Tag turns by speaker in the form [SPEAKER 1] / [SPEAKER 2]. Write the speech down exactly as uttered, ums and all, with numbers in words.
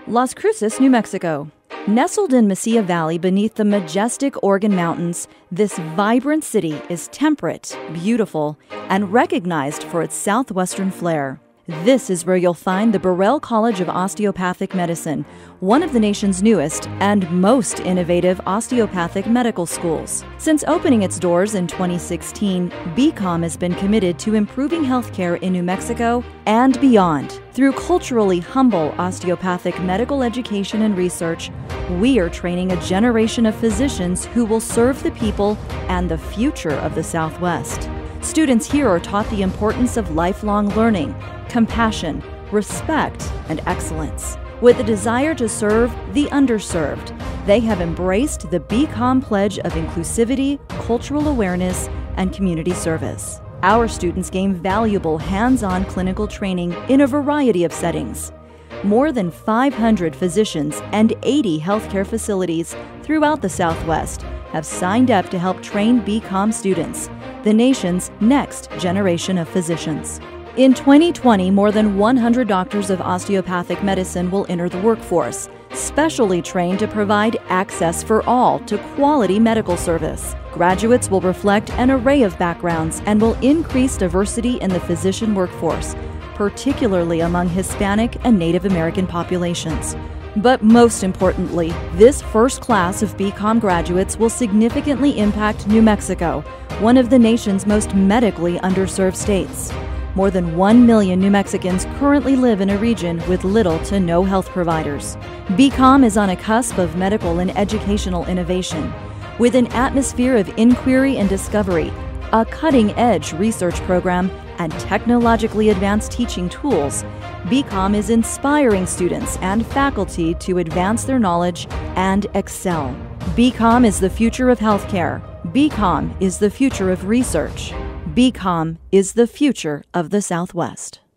[SPEAKER 1] Las Cruces, New Mexico. Nestled in Mesilla Valley beneath the majestic Oregon Mountains, this vibrant city is temperate, beautiful, and recognized for its Southwestern flair. This is where you'll find the Burrell College of Osteopathic Medicine, one of the nation's newest and most innovative osteopathic medical schools. Since opening its doors in twenty sixteen, B COM has been committed to improving healthcare in New Mexico and beyond. Through culturally humble osteopathic medical education and research, we are training a generation of physicians who will serve the people and the future of the Southwest. Students here are taught the importance of lifelong learning, compassion, respect, and excellence. With a desire to serve the underserved, they have embraced the B COM pledge of inclusivity, cultural awareness, and community service. Our students gain valuable hands-on clinical training in a variety of settings. More than five hundred physicians and eighty healthcare facilities throughout the Southwest have signed up to help train B COM students, the nation's next generation of physicians. In twenty twenty, more than one hundred doctors of osteopathic medicine will enter the workforce, specially trained to provide access for all to quality medical service. Graduates will reflect an array of backgrounds and will increase diversity in the physician workforce, particularly among Hispanic and Native American populations. But most importantly, this first class of B COM graduates will significantly impact New Mexico, one of the nation's most medically underserved states. More than one million New Mexicans currently live in a region with little to no health providers. B COM is on a cusp of medical and educational innovation. With an atmosphere of inquiry and discovery, a cutting-edge research program, and technologically advanced teaching tools, B COM is inspiring students and faculty to advance their knowledge and excel. B COM is the future of healthcare. B COM is the future of research. B COM is the future of the Southwest.